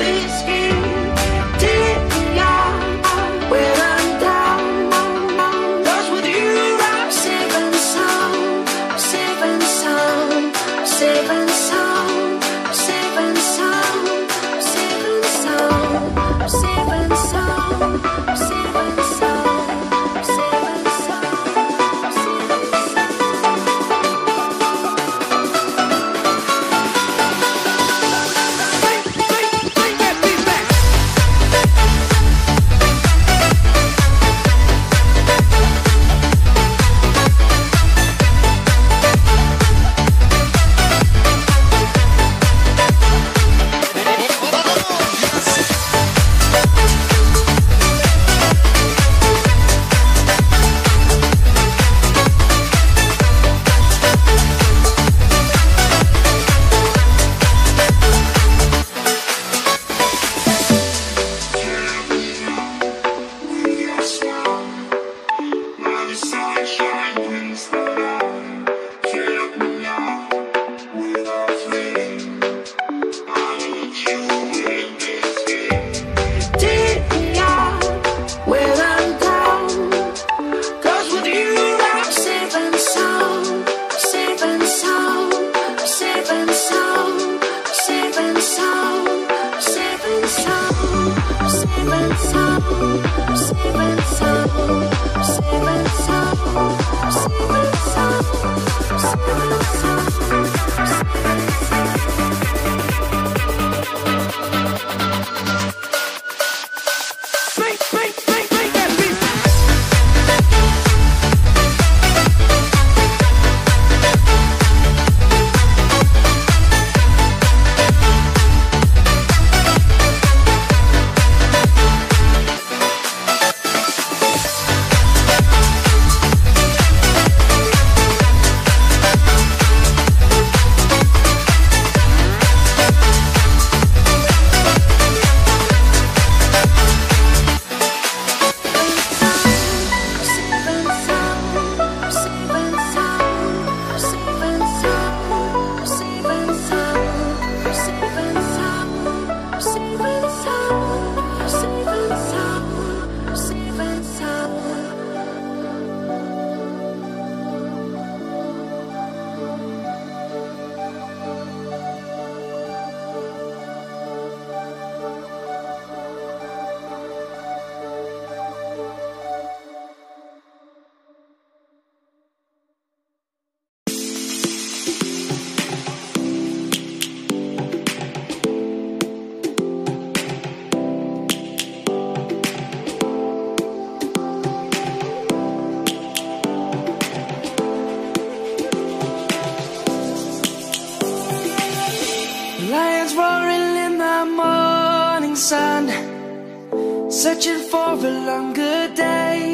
searching for a longer day.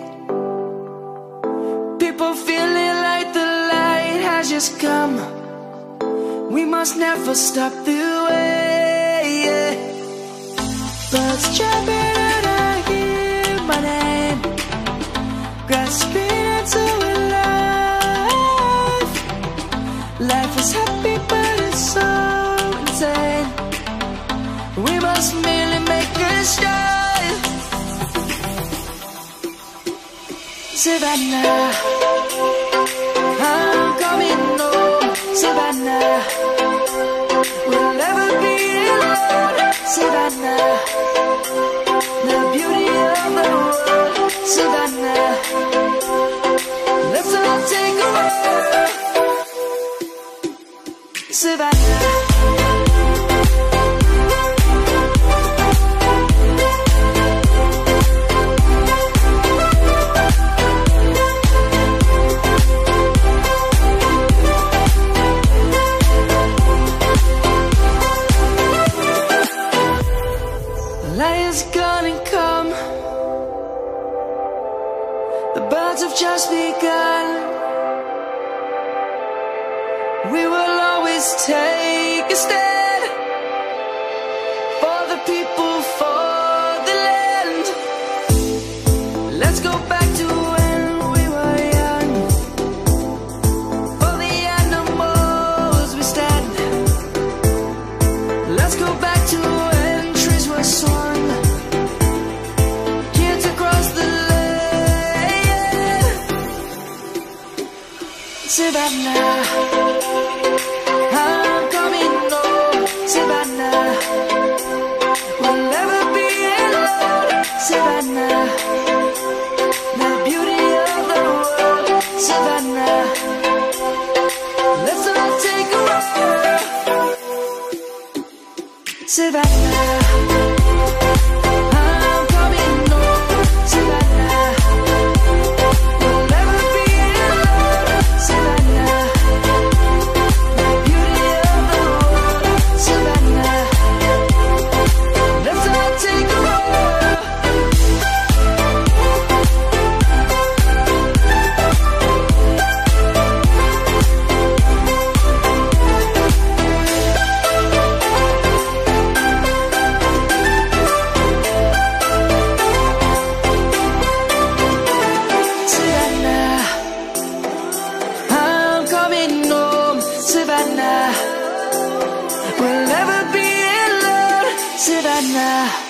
People feeling like the light has just come. We must never stop the way. Birds chirping and I hear my name, grasping into a life. Life is happy but it's so insane. We must merely make a start. Savannah, I'm coming home. Savannah, we'll never be alone. Savannah, the beauty of the world. Savannah, let's all take a walk. Savannah. Lion's gonna come. The birds have just begun. We will always take a stand for the people, for the land. Let's go back to when we were young. For the animals we stand. Let's go back to when Savannah, I'm coming home, Savannah. We'll never be alone, Savannah. The beauty of the world, Savannah. Let's all take a walk. Savannah, I'm coming home, Savannah. We'll never be alone, Savannah.